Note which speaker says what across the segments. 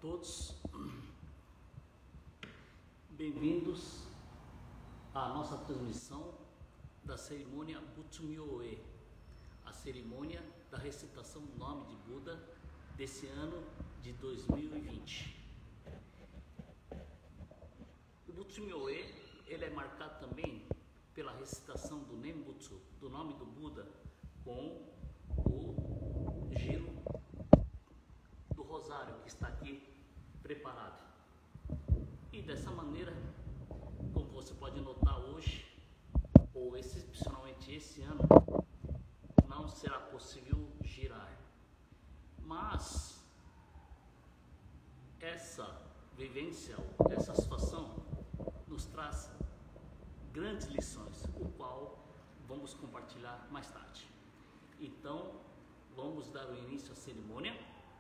Speaker 1: todos, bem-vindos à nossa transmissão da cerimônia Butsu-myoe, a cerimônia da recitação do nome de Buda desse ano de 2020. O Butsu-myoe, ele é marcado também pela recitação do Nembutsu, do nome do Buda, com o giro do rosário que está aqui preparado. E dessa maneira, como você pode notar hoje, ou excepcionalmente esse ano, não será possível girar. Mas essa vivência, essa situação nos traz grandes lições, o qual vamos compartilhar mais tarde. Então, vamos dar o início à cerimônia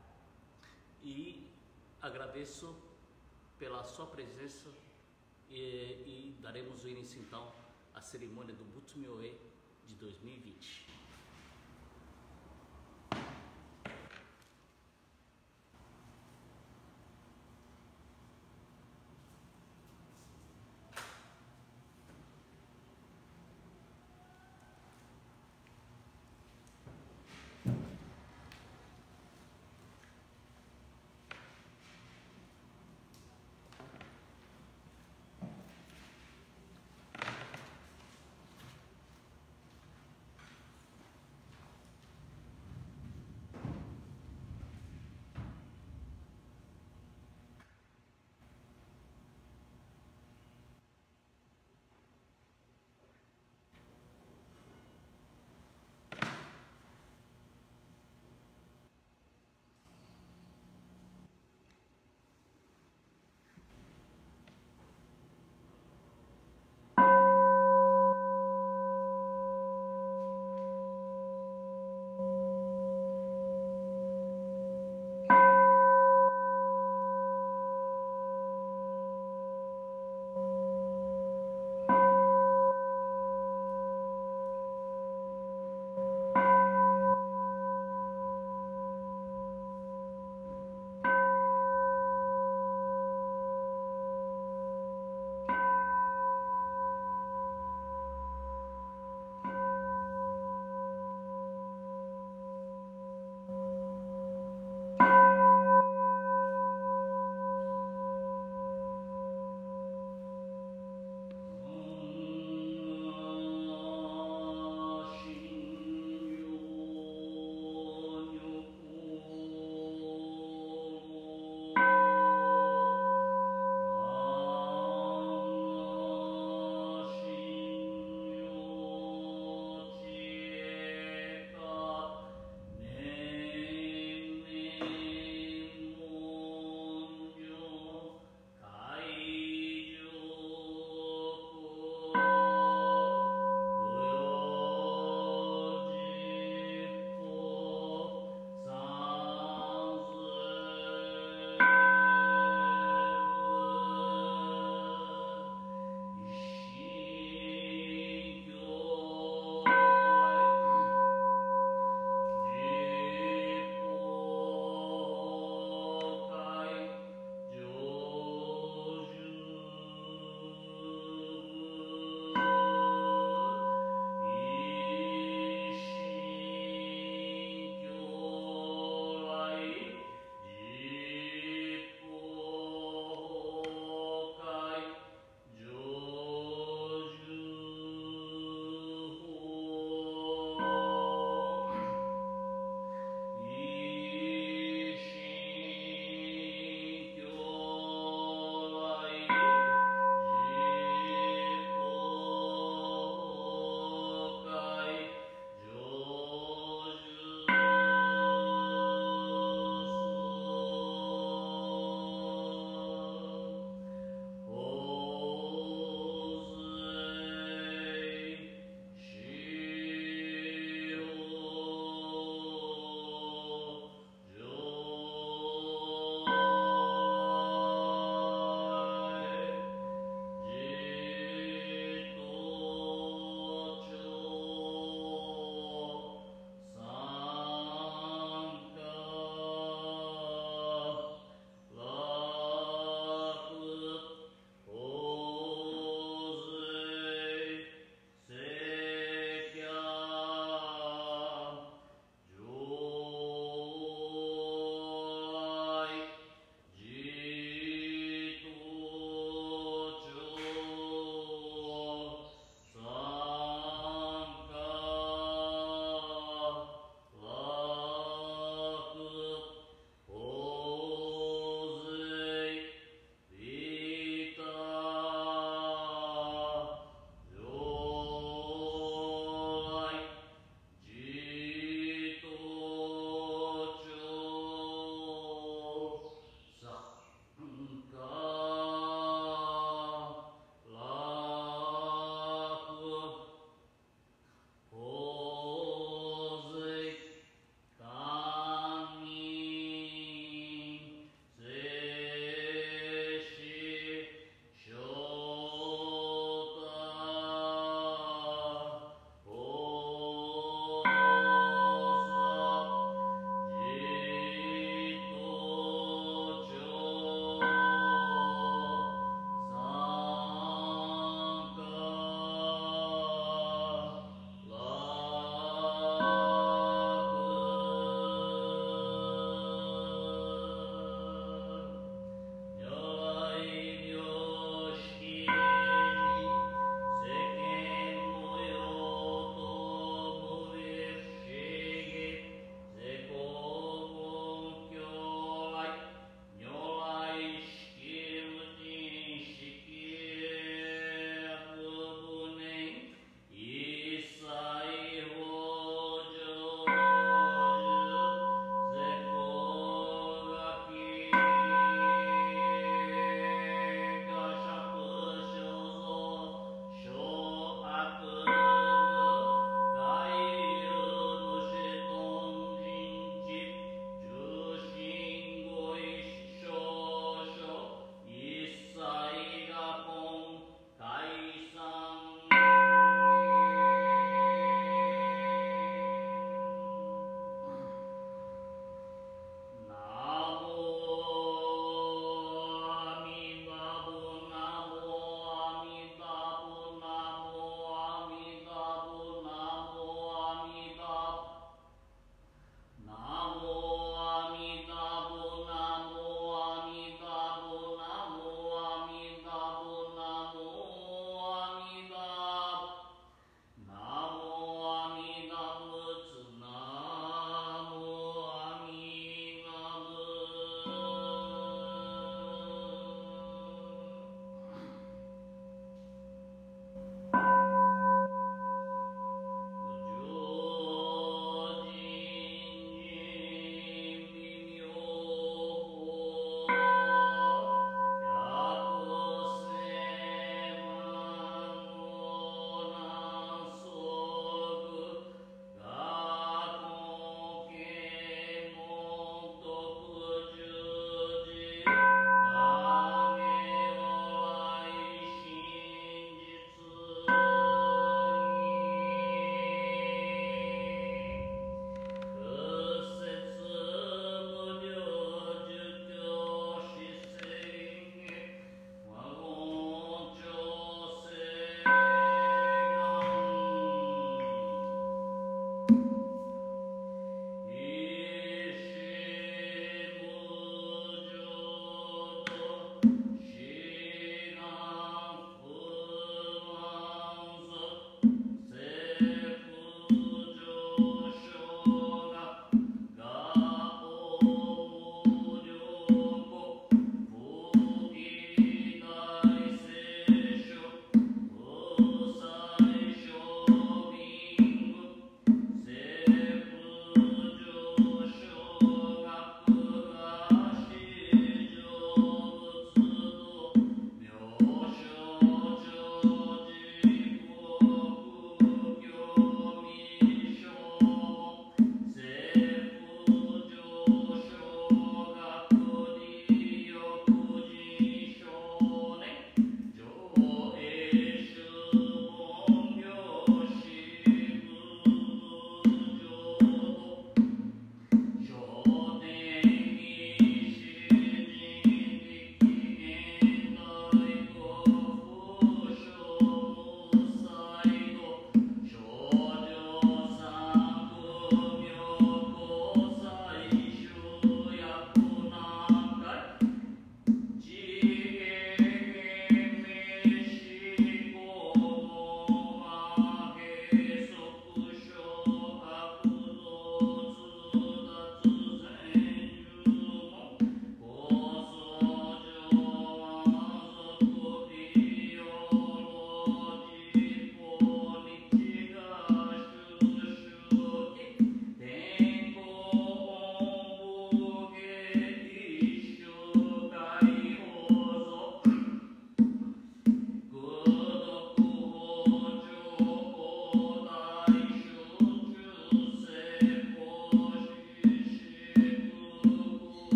Speaker 1: e agradeço pela sua presença e daremos o início então à cerimônia do Butsu-myoe de 2020.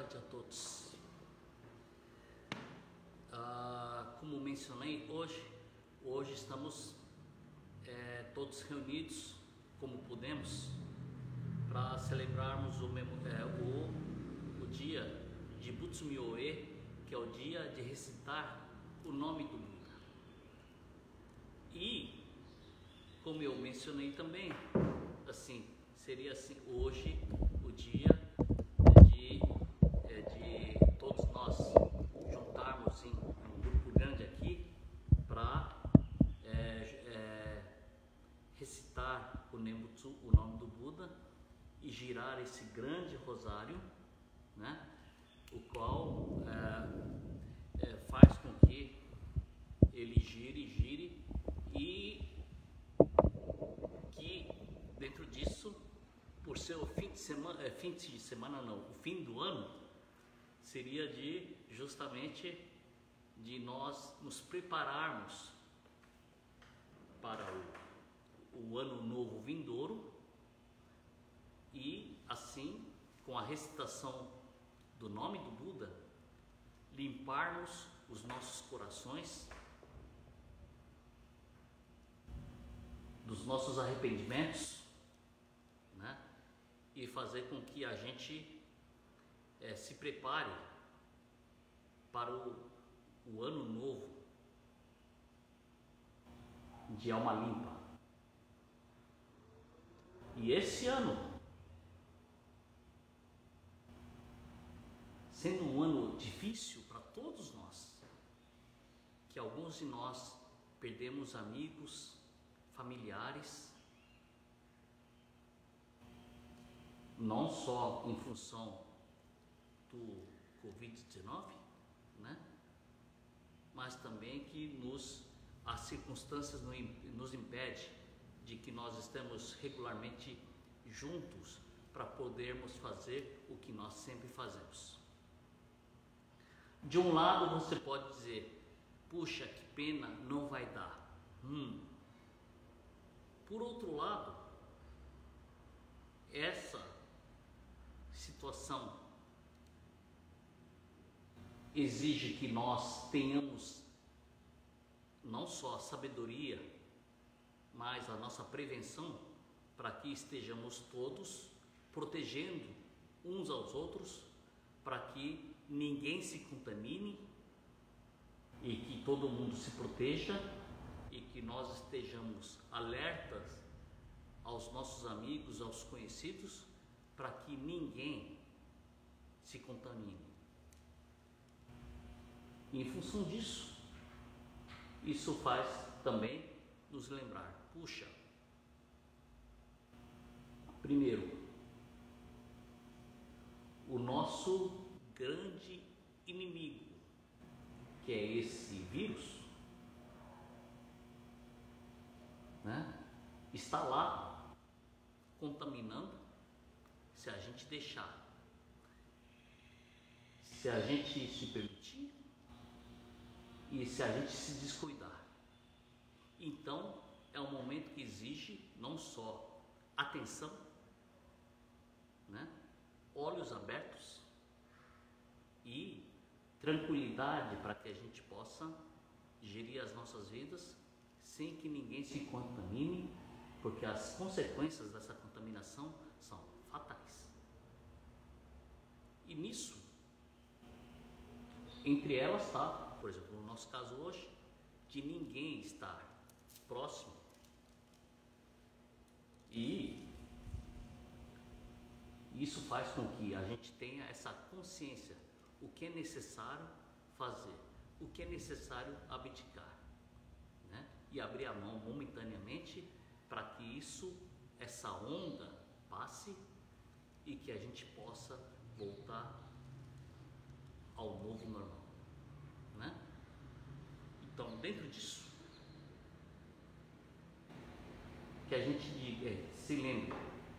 Speaker 1: tarde a todos. Como mencionei, hoje estamos todos reunidos como podemos para celebrarmos o dia de Butsu-myoe, que é o dia de recitar o nome do Buda. E como eu mencionei também, seria hoje o dia de todos nós juntarmos em um grupo grande aqui para recitar o Nembutsu, o nome do Buda, e girar esse grande rosário, né? O qual faz com que ele gire e que dentro disso, por ser o fim do ano, seria justamente de nós nos prepararmos para o ano novo vindouro e assim, com a recitação do nome do Buda, limparmos os nossos corações dos nossos arrependimentos, né? E fazer com que a gente se prepare para o ano novo de alma limpa. E esse ano, sendo um ano difícil para todos nós, que alguns de nós perdemos amigos, familiares, não só em função do Covid-19, né? Mas também que as circunstâncias nos impedem de que nós estemos regularmente juntos para podermos fazer o que nós sempre fazemos. De um lado você pode dizer, puxa, que pena, não vai dar. Por outro lado, essa situação exige que nós tenhamos não só a sabedoria, mas a nossa prevenção para que estejamos todos protegendo uns aos outros, para que ninguém se contamine e que todo mundo se proteja e que nós estejamos alertas aos nossos amigos, aos conhecidos, para que ninguém se contamine. E em função disso, isso faz também nos lembrar, puxa, primeiro, o nosso grande inimigo, que é esse vírus, né, está lá contaminando se a gente deixar, se a gente se permitir e se a gente se descuidar. Então é um momento que exige não só atenção, né, olhos abertos e tranquilidade para que a gente possa gerir as nossas vidas sem que ninguém se contamine, porque as consequências dessa contaminação são fatais. E nisso, entre elas está, por exemplo, no nosso caso hoje, de ninguém estar próximo e isso faz com que a gente tenha essa consciência, o que é necessário fazer, o que é necessário abdicar, né? E abrir a mão momentaneamente para que essa onda passe e que a gente possa voltar ao novo normal, né? Então, dentro disso, que a gente se lembre,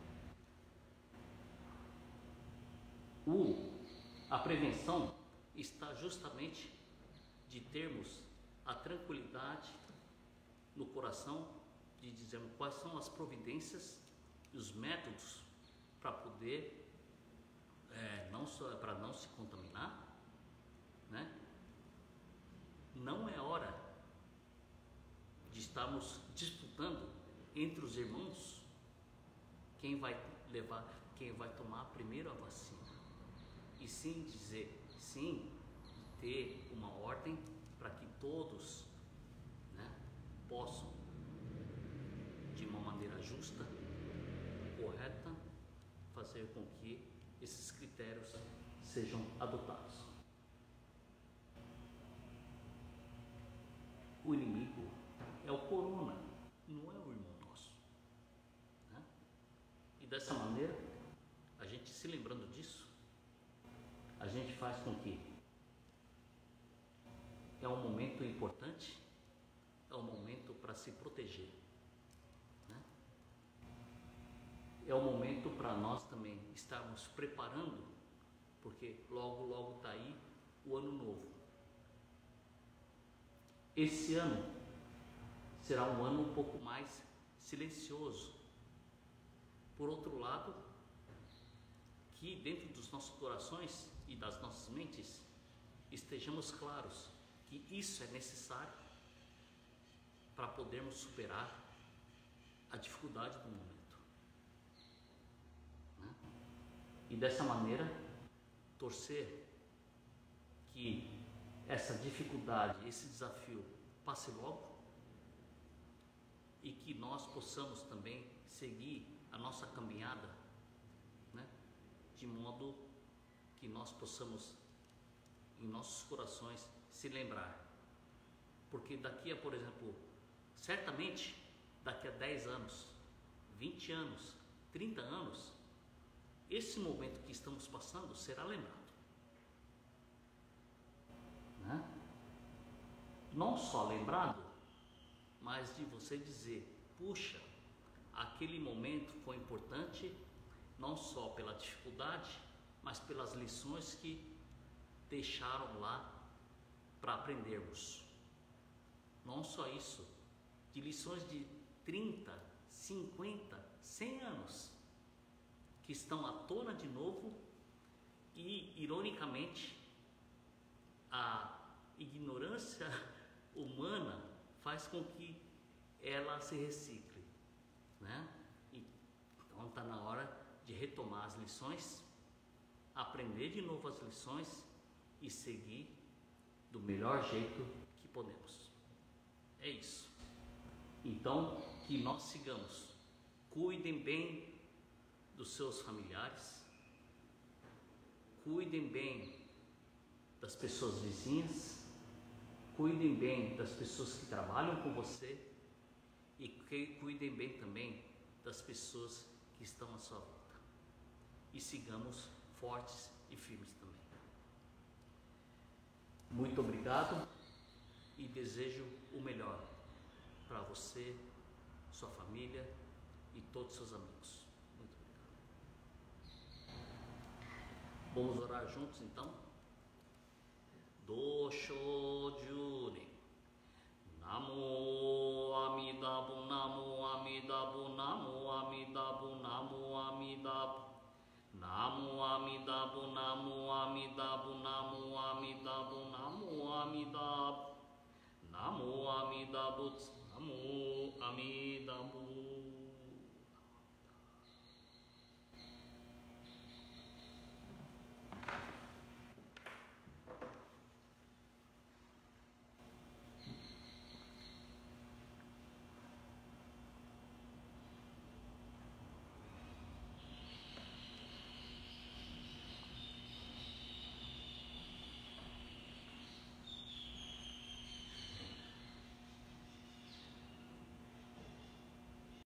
Speaker 1: a prevenção está justamente de termos a tranquilidade no coração de dizermos quais são as providências e os métodos para poder não só para não se contaminar, né? Não é hora de estarmos disputando entre os irmãos quem vai tomar primeiro a vacina, e sim dizer sim, ter uma ordem para que todos, né, possam, de uma maneira justa, correta, fazer com que esses critérios sejam adotados. O inimigo é o corona, não é o irmão nosso, né? E dessa maneira, a gente se lembrando disso, a gente faz com que é um momento importante, é um momento para se proteger, né? É um momento para nós também estarmos preparando, porque logo, logo está aí o ano novo. Esse ano será um ano um pouco mais silencioso. Por outro lado, que dentro dos nossos corações e das nossas mentes estejamos claros que isso é necessário para podermos superar a dificuldade do momento, né? E dessa maneira torcer que essa dificuldade, esse desafio passe logo e que nós possamos também seguir a nossa caminhada, né? De modo que nós possamos, em nossos corações, se lembrar. Porque daqui a, por exemplo, certamente daqui a 10 anos, 20 anos, 30 anos, esse momento que estamos passando será lembrado, né? Não só lembrado, mas de você dizer, puxa, aquele momento foi importante, não só pela dificuldade, mas pelas lições que deixaram lá para aprendermos. Não só isso, de lições de 30, 50, 100 anos, que estão à tona de novo e, ironicamente, a ignorância humana faz com que ela se recicle, né? Então está na hora de retomar as lições, aprender de novo as lições e seguir do melhor jeito que podemos. É isso. Então, que nós sigamos. Cuidem bem dos seus familiares, cuidem bem das pessoas vizinhas, cuidem bem das pessoas que trabalham com você e cuidem bem também das pessoas que estão à sua volta. E sigamos fortes e firmes também. Muito obrigado e desejo o melhor para você, sua família e todos seus amigos. Muito obrigado. Vamos orar juntos então? Dosho Juni. Namo Amidabu, Namo Amidabu, Namo Amidabu, Namo Amidabu. Namo Amidabu, Namo Amidabu, Namo Amidabu, Namo Amidabu. Namo Amidabu, Namo Amidabu.